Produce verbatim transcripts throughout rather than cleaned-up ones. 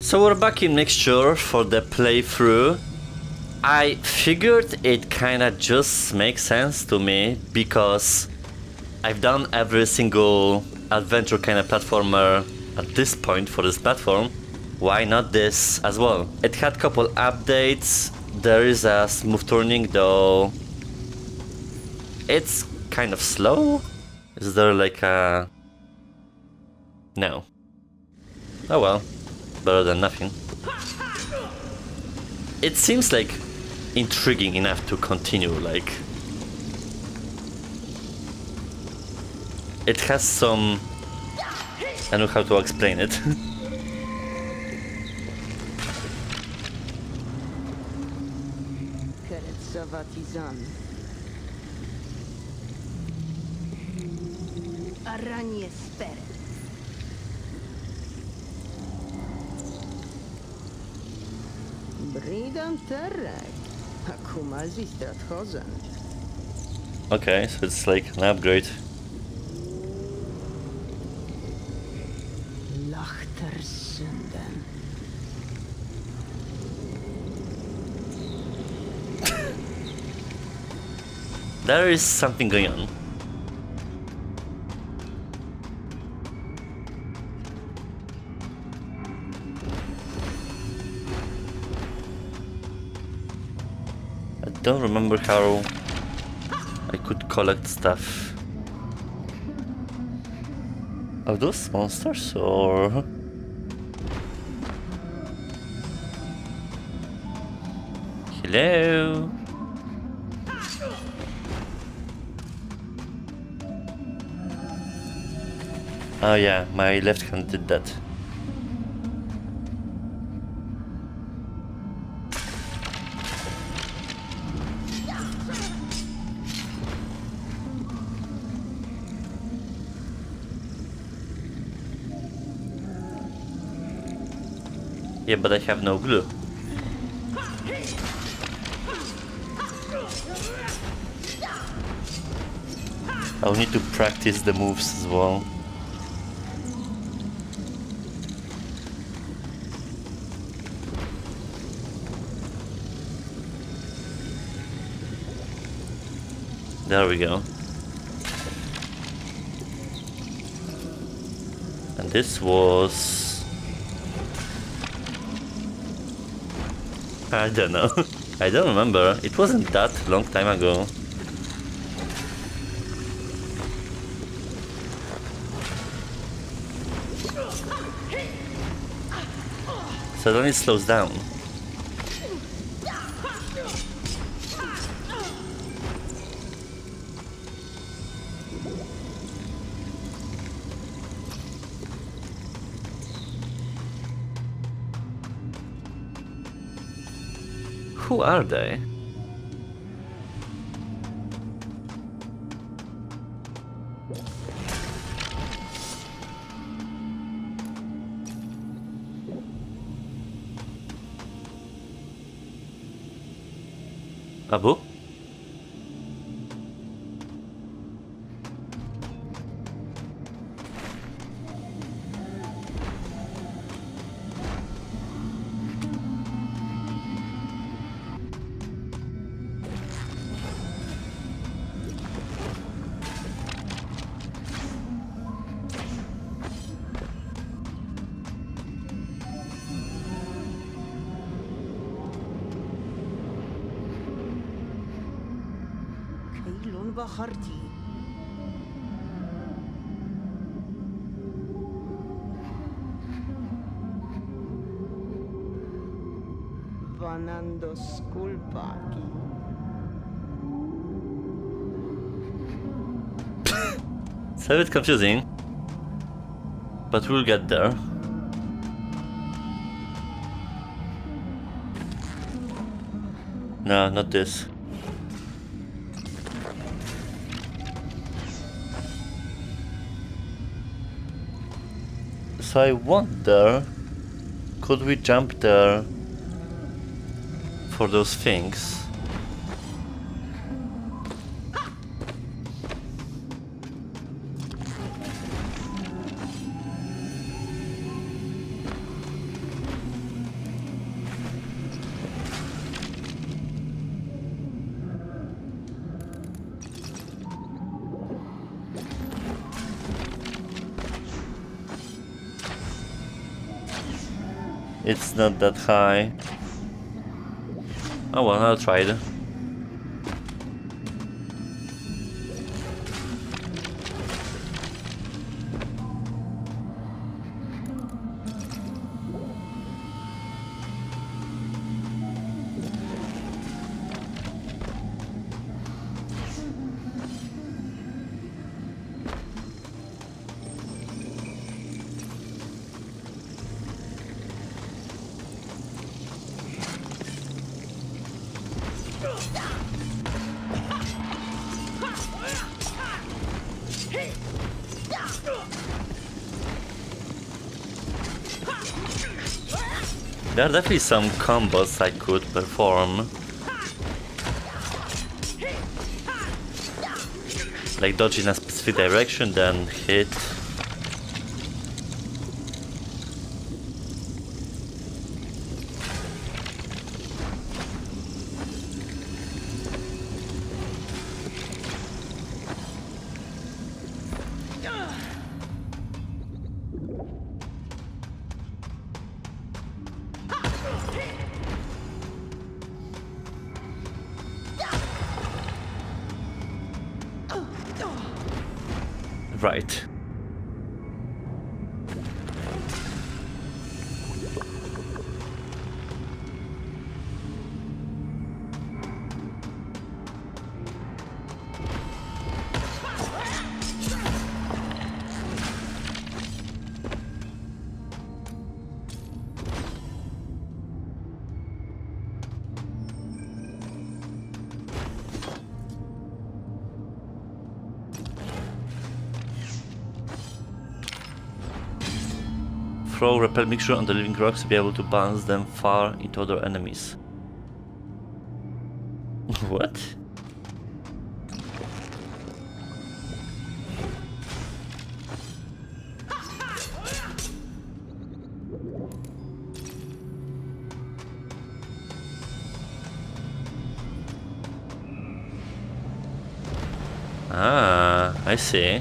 So we're back in Mixture for the playthrough. I figured it kinda just makes sense to me because I've done every single adventure kind of platformer at this point for this platform. Why not this as well? It had couple updates. There is a smooth turning though. It's kind of slow. Is there like a... No. Oh well. Better than nothing. It seems like intriguing enough to continue, like... It has some... I don't know how to explain it. Okay, so it's like an upgrade. There is something going on. I don't remember how I could collect stuff. Are those monsters or... Hello? Oh yeah, my left hand did that. Yeah, but I have no glue. I'll need to practice the moves as well. There we go. And this was... I don't know. I don't remember. It wasn't that long time ago. Suddenly it slows down. Who are they? Abu? بخرتي Vanando sculpaki. It's a bit confusing, but we'll get there. No, not this. So I wonder, could we jump there for those things? It's not that high. Oh well, I'll try it. There are definitely some combos I could perform. Like dodge in a specific direction, then hit. Right. Throw repel mixture on the living rocks to be able to bounce them far into other enemies. What? Ah, I see.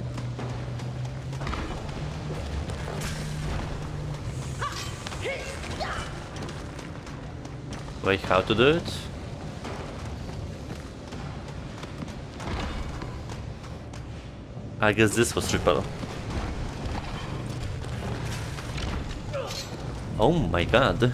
Wait, how to do it? I guess this was triple. Oh my god.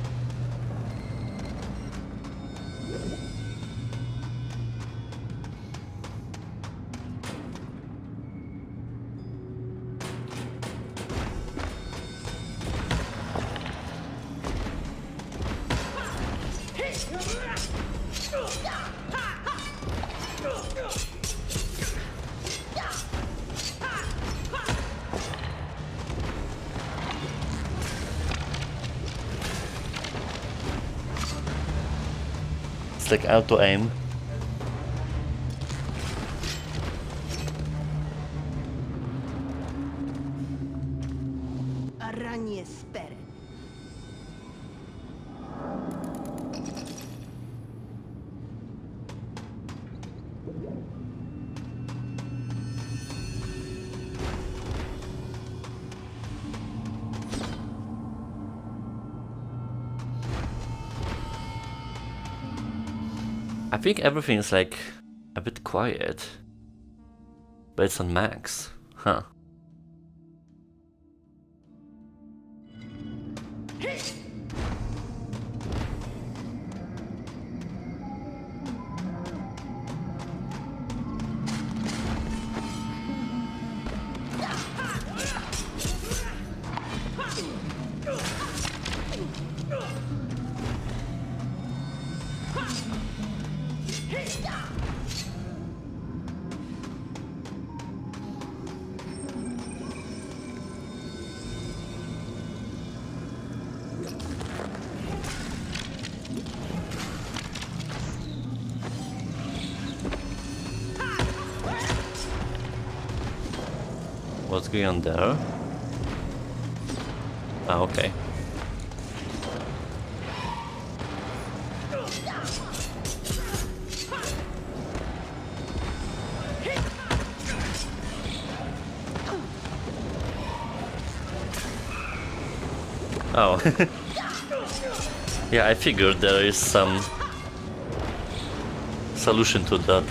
Like auto aim. I think everything is like a bit quiet, but it's on max, huh? What's going on there? Ah, okay. Oh. Yeah, I figured there is some solution to that.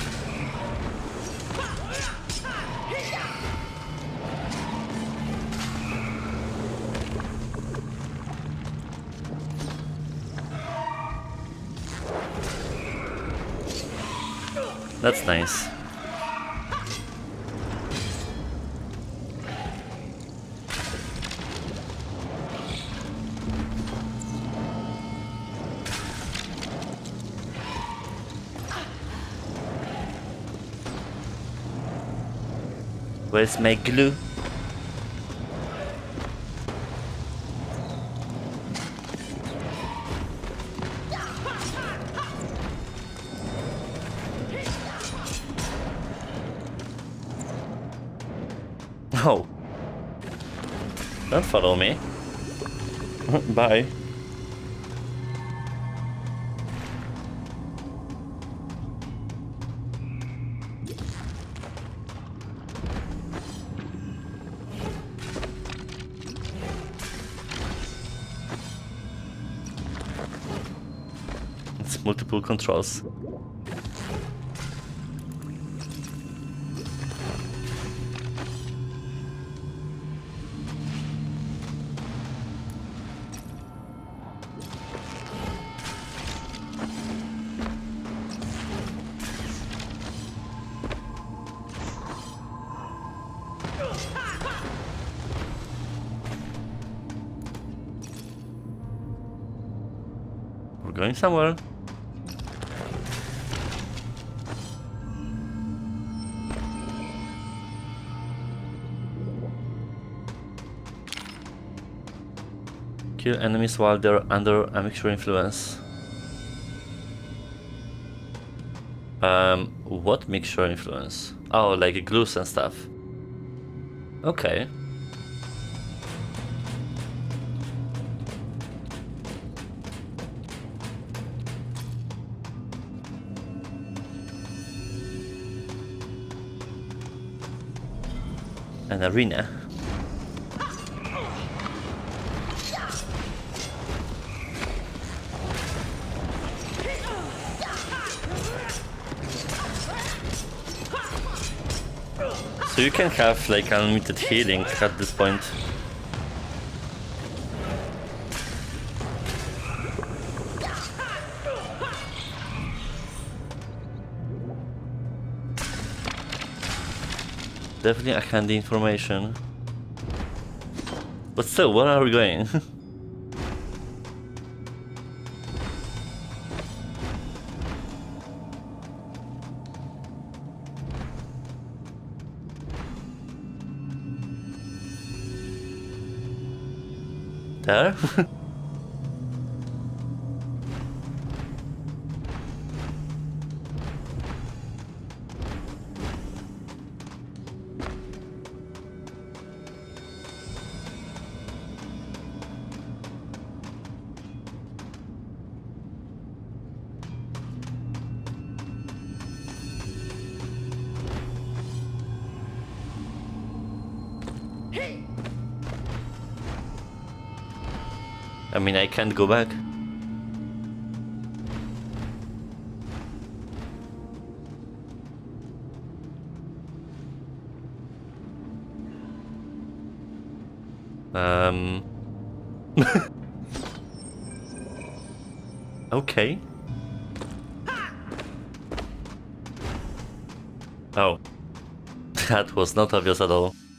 That's nice. Where's my glue? Oh. Don't follow me. Bye. It's multiple controls. We're going somewhere. Kill enemies while they're under a mixture influence. Um, what mixture influence? Oh, like glues and stuff. Okay. An arena. So you can have like unlimited healing at this point. Definitely a handy information. But still, where are we going? There? I mean, I can't go back. Um. Okay. Oh. That was not obvious at all.